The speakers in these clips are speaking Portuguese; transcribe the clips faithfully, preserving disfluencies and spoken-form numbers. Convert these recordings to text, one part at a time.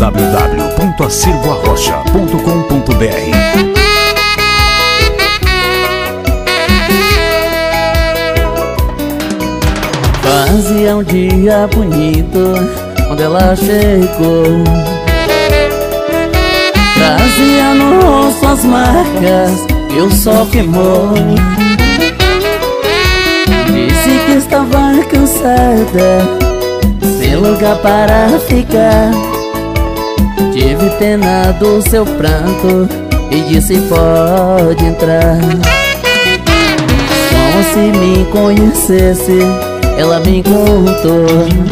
w w ponto acervo arrocha ponto com ponto b r. Fazia um dia bonito quando ela chegou, trazia no rosto as marcas que o sol queimou. Disse que estava cansada, sem lugar para ficar. Tive pena do seu pranto e disse pode entrar. Como se me conhecesse, ela me contou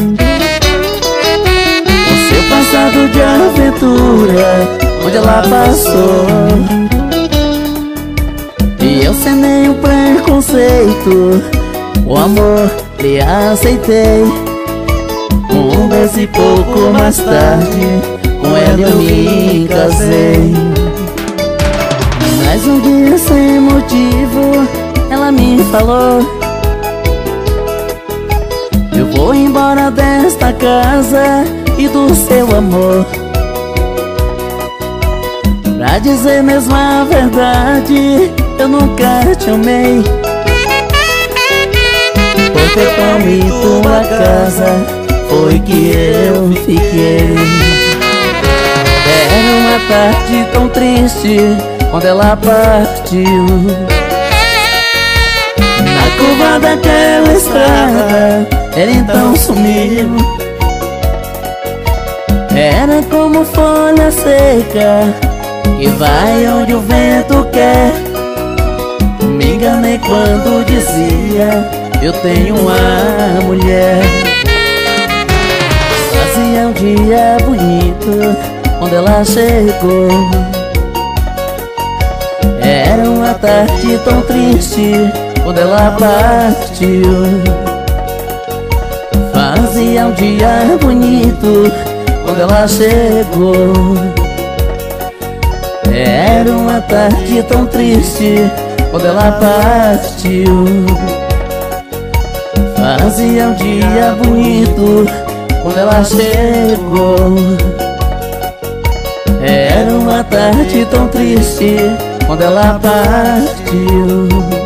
o seu passado de aventura, onde ela passou. E eu sem nenhum preconceito, o amor lhe aceitei. Um mês e pouco mais tarde, com ela eu me casei. Mas um dia sem motivo, ela me falou: eu vou embora desta casa e do seu amor. Pra dizer mesmo a verdade, eu nunca te amei. Por ter comido tua casa, foi que eu fiquei. Era uma tarde tão triste quando ela partiu. Na curva daquela estrada, ela então sumiu. Era como folha seca que vai onde o vento quer. Me enganei quando dizia eu tenho uma mulher. Fazia um dia bonito quando ela chegou. Era uma tarde tão triste quando ela partiu. Fazia um dia bonito quando ela chegou. Era uma tarde tão triste quando ela partiu. Fazia um dia bonito quando ela chegou. Era uma tarde tão triste quando ela partiu.